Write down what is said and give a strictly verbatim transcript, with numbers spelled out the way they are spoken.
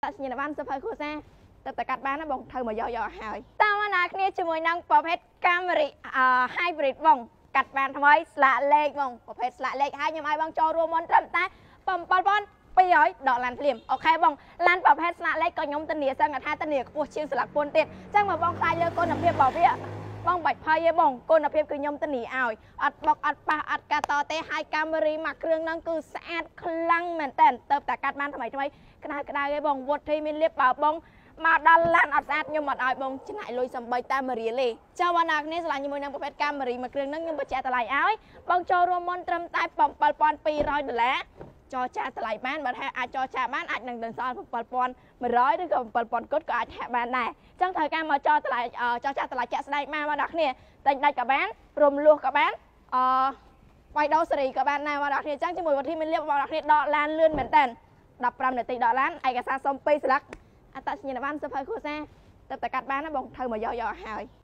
តសញ្ញាបត្រសភៅគ្រួសារទៅតែកាត់បានណាបងធ្វើមកយកយកហើយតាមណាគ្នាជាមួយនឹងប្រភេទកាមេរ៉ា hybrid បងកាត់បានថ្មីស្លាកលេខបងប្រភេទស្លាកលេខហើយខ្ញុំឲ្យបងចូលរួមមុនត្រឹមតែbảy nghìnពីររយដកឡានភ្លាមអូខេបងឡានប្រភេទស្លាកលេខក៏ខ្ញុំធានាសឹងថាធានាខ្ពស់ជាងស្លាកពុនទៀតអញ្ចឹងមកបងខ្លាចលើគុណភាពរបស់វាបងបាច់ភ័យទេបងគុណភាពគឺខ្ញុំធានាឲ្យអត់បុកអត់ប៉ះអត់កាតទេហើយកាមេរ៉ាមួយគ្រឿងហ្នឹងគឺស្អាតខ្លាំងមែនតើទៅតែកាត់បានថ្មីថ្មីក្តៅក្តៅទេបងវត្តធីមានលៀបបើបងមកដល់ឡានអត់ស្អាតខ្ញុំអត់ឲ្យបងចំណាយលុយសំបីតែមួយរៀលទេចាំបងណាគ្នាឆ្លាញ់ជាមួយនឹងប្រភេទកាមេរ៉ាមួយគ្រឿងហ្នឹងខ្ញុំបញ្ជាក់តម្លៃឲ្យបងចូលរួមមុនត្រឹមតែbảy nghìnពីររយដុល្លារចរចាតម្លៃបានបើថាអាចចរចាបានអាចនឹងដល់សល់bảy nghìnមួយរយឬក៏bảy nghìnគត់ក៏អាចហាក់បានដែរអញ្ចឹងត្រូវការមកចរតម្លៃចរចាតម្លៃជាក់ស្ដែងបានបងណាគ្នាតែដាច់ក៏បានរំលោះក៏បានអឺវាយដោសេរីក៏បានដែរបងណាគ្នាអញ្ចឹងជាមួយវត្ថុមានលៀបបងណាគ្នាដកឡានលឿនមែនតើ15នាទីដកឡានឯកសារសុំពីរស្លឹកអត្តសញ្ញាណប័ណ្ណសភៅគ្រួសារទៅតែកាត់បានណាបងធ្វើមកយកយកឲ្យហើយ